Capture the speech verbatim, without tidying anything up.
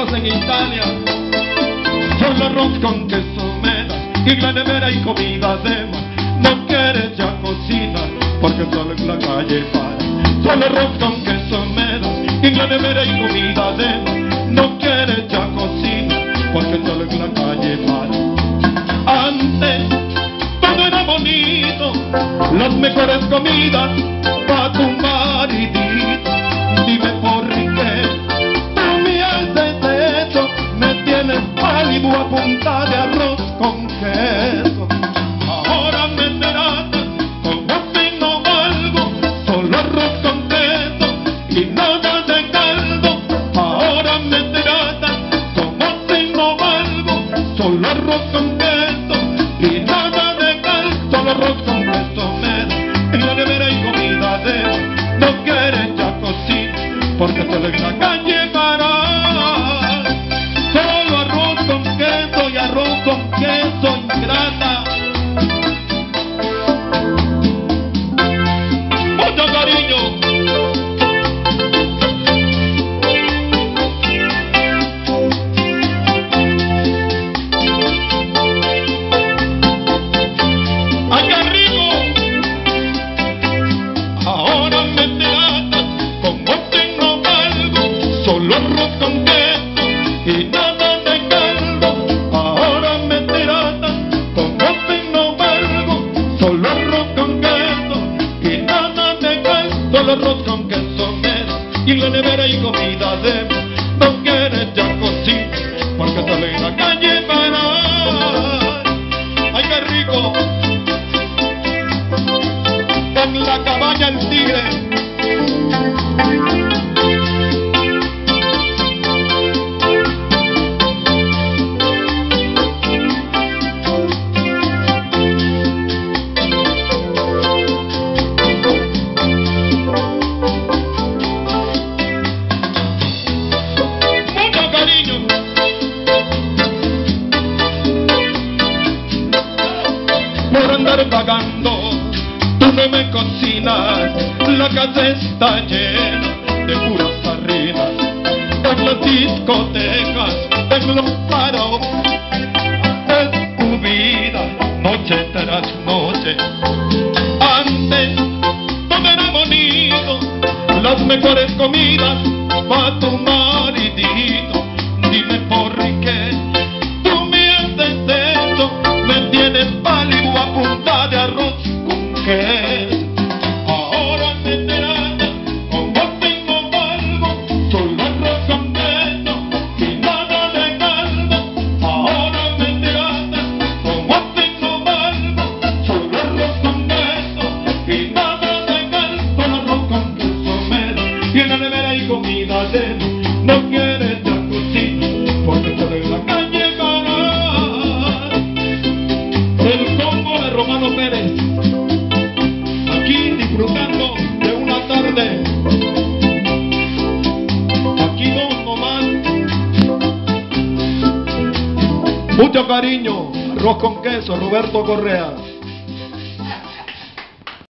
amigos en Italia. Solo arroz con queso me das y la nevera y comida de mar. No quieres ya cocinar porque solo en la calle para. Solo arroz con queso me das y la nevera y comida de mar. No quieres ya cocinar porque solo en la calle para. Antes todo era bonito, las mejores comidas pa' tu maridito. Dime por qué tú me haces eso, me tienes pálido a punta de arroz con queso. Ahora me tratas como si no valgo, solo arroz con queso y nada de caldo. Ahora me tratas como si no valgo, solo arroz con queso y nada de caldo. Solo arroz con queso me da en la nevera y comida de. No quieres ya cocinar porque solo en la calle para. Solo arroz con queso y arroz con queso ingrata. Mucho cariño. ¡Ay, qué rico! Ahora me tratas como si no valgo, solo arroz con queso y nada de caldo. Ahora me tratas como si no valgo, solo arroz con queso y nada de caldo. Solo arroz con queso me das y la nevera y comida de. No quieres ya cocinar porque solo en la calle para. ¡Ay, qué rico! En la cabaña el tigre. Mucho cariño. Por andar pagando tú no me cocinas, la casa está llena de puras sardinas. En las discotecas, en los paros, es tu vida, noche tras noche. Antes todo era bonito, las mejores comidas pa' tu maridito. Dime por qué tú me haces eso, me tienes pálido a punta de arroz con queso. Ahora me tratas como si no valgo, solo arroz con queso y nada de caldo. Ahora me tratas como si no valgo, solo arroz con queso y nada de caldo. Solo arroz con queso me da y en la nevera y comida de. No quieres ya cocinar porque solo en la calle para. El combo de Romano Pérez, aquí disfrutando de una tarde. Aquí dos nomás. Mucho cariño, arroz con queso, Roberto Correa.